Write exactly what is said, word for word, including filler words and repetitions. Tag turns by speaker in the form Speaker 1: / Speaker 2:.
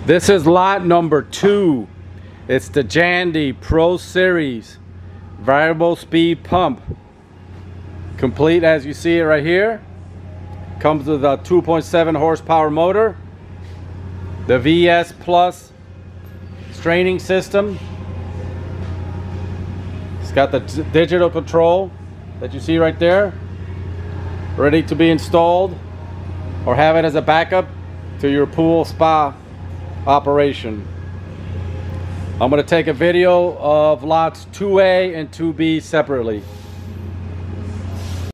Speaker 1: This is lot number two. It's the Jandy Pro Series variable speed pump. Complete as you see it right here. Comes with a two point seven horsepower motor. The V S Plus straining system. It's got the digital control that you see right there. Ready to be installed or have it as a backup to your pool spa operation. I'm going to take a video of lots two A and two B separately.